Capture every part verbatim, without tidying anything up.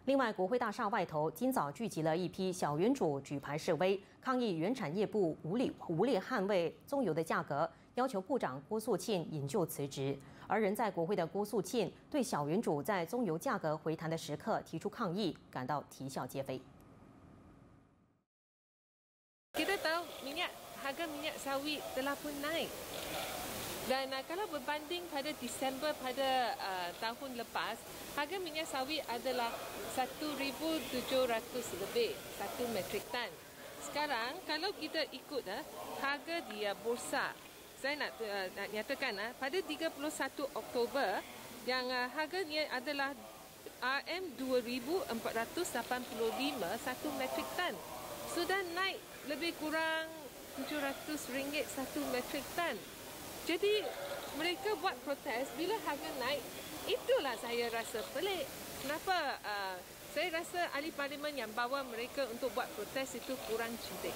另外，国会大厦外头今早聚集了一批小园主，举牌示威，抗议原产业部无理无力捍卫棕油的价格，要求部长郭素沁引咎辞职。而人在国会的郭素沁对小园主在棕油价格回弹的时刻提出抗议，感到啼笑皆非。 Kita tahu minyak harga minyak sawit telah pun naik. Dan uh, kalau berbanding pada Disember pada uh, tahun lepas, harga minyak sawit adalah satu ribu tujuh ratus lebih satu metrik tan. Sekarang kalau kita ikut uh, harga di uh, bursa, saya nak, uh, nak nyatakan uh, pada tiga puluh satu Oktober yang uh, harganya adalah R M dua ribu empat ratus lapan puluh lima satu metrik tan. Sudah naik lebih kurang tujuh ratus ringgit satu metrik tan. Jadi mereka buat protes bila harga naik. Itulah saya rasa pelik. Kenapa uh, saya rasa ahli parlimen yang bawa mereka untuk buat protes itu kurang cerdik.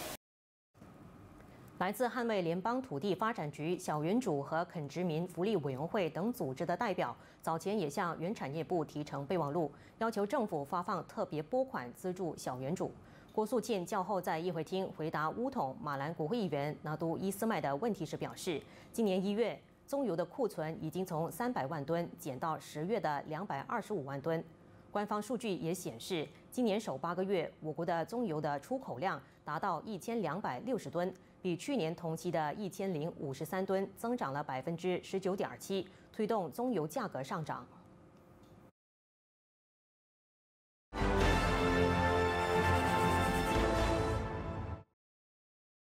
来自捍卫联邦土地发展局、小园主和垦殖民福利委员会等组织的代表，早前也向原产业部提呈备忘录，要求政府发放特别拨款资助小园主。郭素沁较后在议会厅回答乌统马兰国会议员拿督伊斯麦的问题时表示，今年一月棕油的库存已经从三百万吨减到十月的两百二十五万吨。官方数据也显示，今年首八个月，我国的棕油的出口量达到一千两百六十吨，比去年同期的一千零五十三吨增长了百分之十九点七，推动棕油价格上涨。